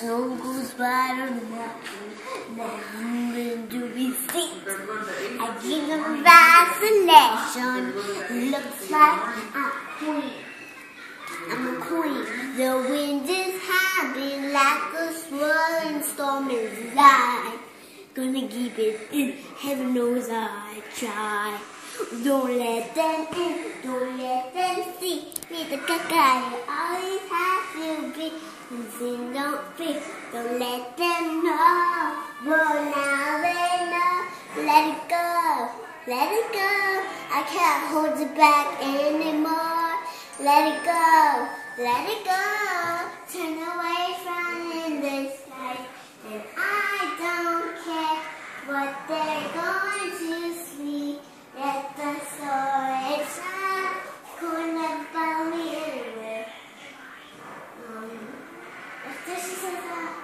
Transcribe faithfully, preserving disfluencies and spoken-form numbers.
snow goes right on the mountain, nothing to be seen. I give them vacillation, looks like I'm a queen. I'm a queen. The wind is howling like a swirling storm is light. Gonna keep it in, heaven knows I try. Don't let them in, don't let them see. Be the caca, always have to be. And sin don't be, don't let them know. Well, now they know. Let it go, let it go. I can't hold it back anymore. Let it go, let it go. Turn away from this life, and I don't care what they're going to see. Let the story shine, could never follow me anywhere. Um, if this is a